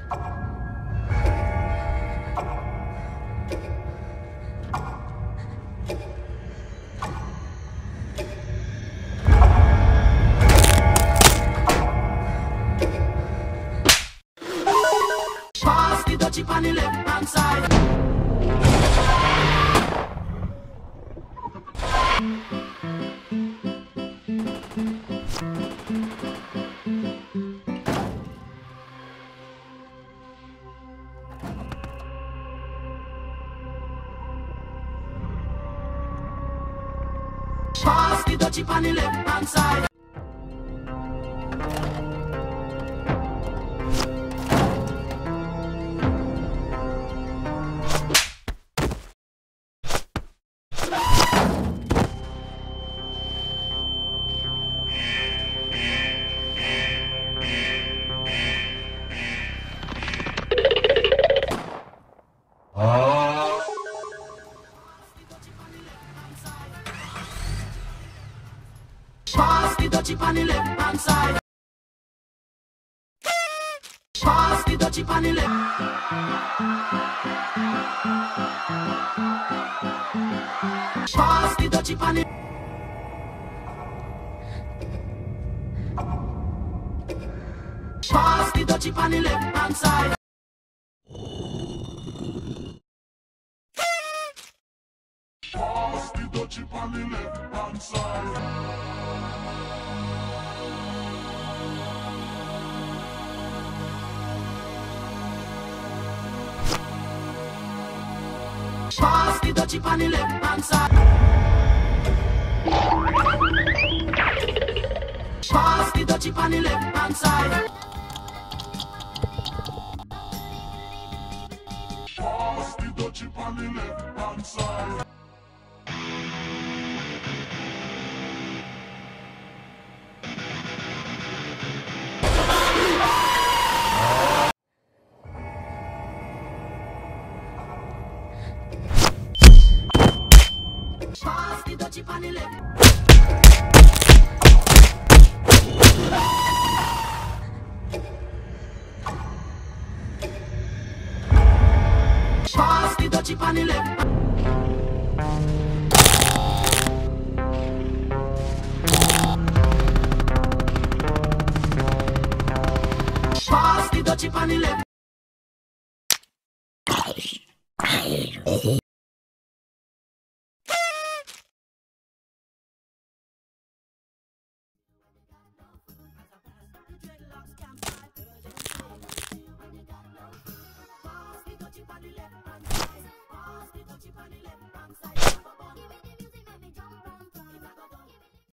Pass the dutchie on the left hand side. Pass the dutchie on the left hand side. Pass the dutchie on the left hand side. Pass the dutchie on the left. Pass the dutchie on the. Pass the dutchie on the left hand side. Pass the dutchie on the left hand side. Pass the dutchie on the left hand side. Pass the dutchie on the left hand side. Pass the dutchie on the left hand side. Pass the dutchie on the left. Pass the dutchie on the left. Pass the dutchie on the left.